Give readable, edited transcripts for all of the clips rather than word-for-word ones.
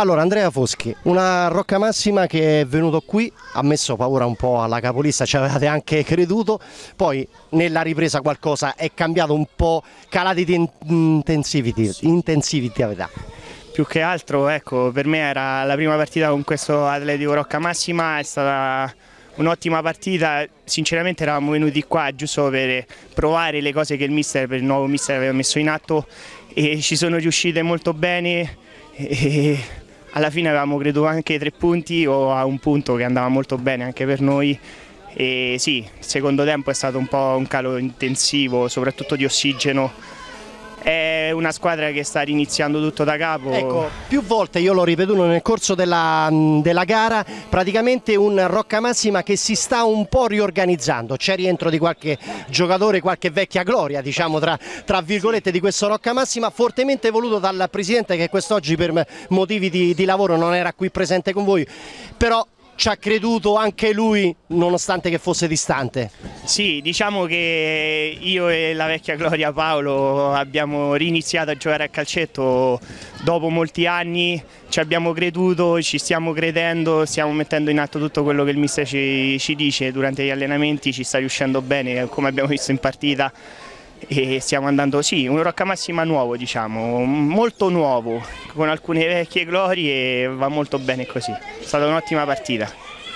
Allora, Andrea Foschi, una Rocca Massima che è venuto qui, ha messo paura un po' alla capolista, ci avevate anche creduto, poi nella ripresa qualcosa è cambiato un po', calati di intensività. Più che altro, ecco, per me era la prima partita con questo Atletico Rocca Massima, è stata un'ottima partita, sinceramente eravamo venuti qua giusto per provare le cose che per il nuovo mister aveva messo in atto e ci sono riuscite molto bene. E alla fine avevamo creduto anche 3 punti o a un punto che andava molto bene anche per noi e sì, il secondo tempo è stato un po' un calo intensivo, soprattutto di ossigeno. È una squadra che sta riniziando tutto da capo. Ecco, più volte io l'ho ripetuto nel corso della gara, praticamente un Rocca Massima che si sta un po' riorganizzando, c'è rientro di qualche giocatore, qualche vecchia gloria, diciamo tra virgolette, di questo Rocca Massima, fortemente voluto dal presidente che quest'oggi per motivi di lavoro non era qui presente con voi, però ci ha creduto anche lui nonostante che fosse distante. Sì, diciamo che io e la vecchia gloria Paolo abbiamo riniziato a giocare a calcetto dopo molti anni, ci abbiamo creduto, ci stiamo credendo, stiamo mettendo in atto tutto quello che il mister ci dice durante gli allenamenti, ci sta riuscendo bene come abbiamo visto in partita e stiamo andando, sì, un Rocca Massima nuovo, diciamo, molto nuovo, con alcune vecchie glorie e va molto bene così, è stata un'ottima partita.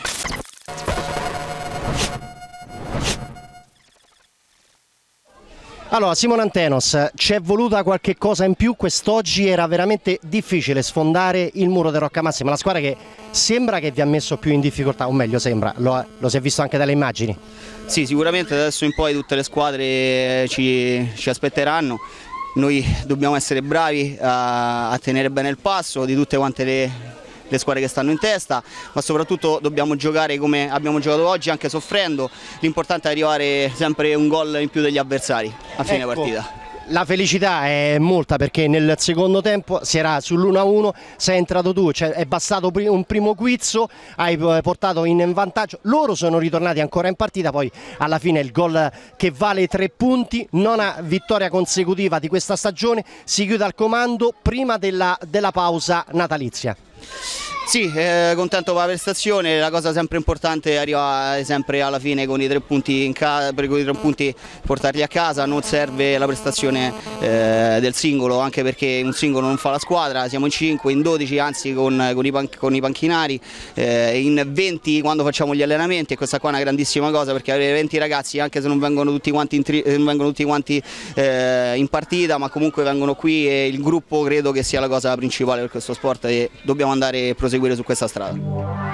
Allora, Simone Antenos, ci è voluta qualche cosa in più, quest'oggi era veramente difficile sfondare il muro del Rocca Massima, la squadra che sembra che vi ha messo più in difficoltà, o meglio sembra, lo si è visto anche dalle immagini. Sì, sicuramente da adesso in poi tutte le squadre ci aspetteranno, noi dobbiamo essere bravi a tenere bene il passo di tutte quante le squadre che stanno in testa, ma soprattutto dobbiamo giocare come abbiamo giocato oggi, anche soffrendo, l'importante è arrivare sempre un gol in più degli avversari a fine partita. La felicità è molta perché nel secondo tempo si era sull'1-1, sei entrato tu, cioè è bastato un primo guizzo, hai portato in vantaggio, loro sono ritornati ancora in partita, poi alla fine il gol che vale 3 punti, nona vittoria consecutiva di questa stagione, si chiude al comando prima della portata natalizia. Sì, contento per la prestazione, la cosa sempre importante è arrivare sempre alla fine con i 3 punti in casa, per i 3 punti portarli a casa, non serve la prestazione del singolo, anche perché un singolo non fa la squadra, siamo in 5, in 12 anzi con i panchinari, in 20 quando facciamo gli allenamenti e questa qua è una grandissima cosa perché avere 20 ragazzi anche se non vengono tutti quanti in partita ma comunque vengono qui e il gruppo credo che sia la cosa principale per questo sport e dobbiamo andare a proseguire su questa strada.